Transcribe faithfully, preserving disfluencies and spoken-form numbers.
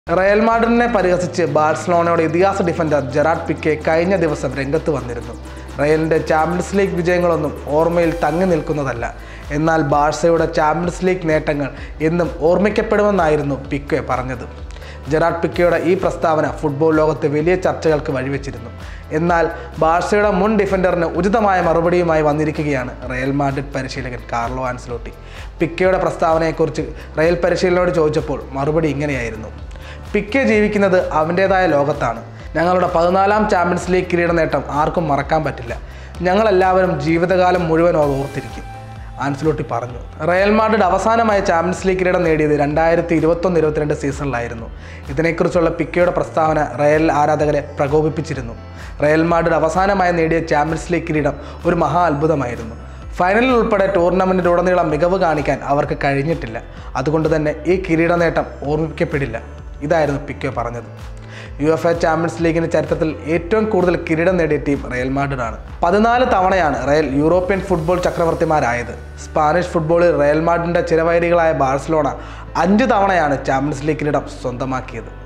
Real മാഡ്രിഡിനെ പരിഹസിച്ച് ബാഴ്സലോണയുടെ ഇതിഹാസ ഡിഫൻഡർ ജെറാർഡ് പിക്കെ കഴിഞ്ഞ ദിവസം രംഗത്ത് വന്നിരുന്നു. റയലിൻ്റെ ചാമ്പ്യൻസ് ലീഗ് വിജയങ്ങളൊന്നും ഓർമ്മയിൽ തങ്ങി നിൽക്കുന്നതല്ല. എന്നാൽ ബാഴ്സയുടെ ചാമ്പ്യൻസ് ലീഗ് നേട്ടങ്ങൾ എന്നും ഓർമ്മിക്കപ്പെടുമെന്നായിരുന്നു പിക്കെ പറഞ്ഞത്. ജെറാർഡ് പിക്കെയുടെ ഈ പ്രസ്താവന ഫുട്ബോൾ ലോകത്ത് വലിയ ചർച്ചകൾക്ക് വഴിവെച്ചിരുന്നു. എന്നാൽ ബാഴ്സയുടെ മുൻ ഡിഫൻഡറിന് ഉചിതമായ മറുപടിയുമായി വന്നിരിക്കുകയാണ് റയൽ മാഡ്രിഡ് പരിശീലകൻ കാർലോ ആൻസലോട്ടി. പിക്കെയുടെ പ്രസ്താവനയെക്കുറിച്ച് റയൽ പരിശീലകനോട് ചോദിച്ചപ്പോൾ മറുപടി ഇങ്ങനെയായിരുന്നു: പിക്കെ ജീവിക്കുന്നത് അവൻ്റേതായ ലോകത്താണ്. ഞങ്ങളുടെ പതിനാലാം ചാമ്പ്യൻസ് ലീഗ് കിരീട നേട്ടം ആർക്കും മറക്കാൻ പറ്റില്ല. ഞങ്ങളെല്ലാവരും ജീവിതകാലം മുഴുവൻ ഓർത്തിരിക്കും, ആൻസലോട്ടി പറഞ്ഞു. റയൽ മാഡ്രിഡ് അവസാനമായി ചാമ്പ്യൻസ് ലീഗ് കിരീടം നേടിയത് രണ്ടായിരത്തി ഇരുപത്തൊന്ന് ഇരുപത്തിരണ്ട് സീസണിലായിരുന്നു. ഇതിനെക്കുറിച്ചുള്ള പിക്കെയുടെ പ്രസ്താവന റയൽ ആരാധകരെ പ്രകോപിപ്പിച്ചിരുന്നു. റയൽ മാഡ്രിഡ് അവസാനമായി നേടിയ ചാമ്പ്യൻസ് ലീഗ് കിരീടം ഒരു മഹാ അത്ഭുതമായിരുന്നു. ഫൈനലിൽ ഉൾപ്പെടെ ടൂർണമെൻറ്റിലുടനീളം മികവ് കാണിക്കാൻ അവർക്ക് കഴിഞ്ഞിട്ടില്ല. അതുകൊണ്ട് തന്നെ ഈ കിരീട നേട്ടം ഓർമ്മിക്കപ്പെടില്ല. ഇതായിരുന്നു പിക്കെ പറഞ്ഞത്. യു എഫ് എ ചാമ്പ്യൻസ് ലീഗിൻ്റെ ചരിത്രത്തിൽ ഏറ്റവും കൂടുതൽ കിരീടം നേടിയ ടീം റയൽ മാഡ്രിഡ് ആണ്. പതിനാല് തവണയാണ് റയൽ യൂറോപ്യൻ ഫുട്ബോൾ ചക്രവർത്തിമാരായത്. സ്പാനിഷ് ഫുട്ബോളിൽ റയൽ മാഡ്രിഡിൻ്റെ ചിരവൈരികളായ ബാഴ്സലോണ അഞ്ച് തവണയാണ് ചാമ്പ്യൻസ് ലീഗ് കിരീടം സ്വന്തമാക്കിയത്.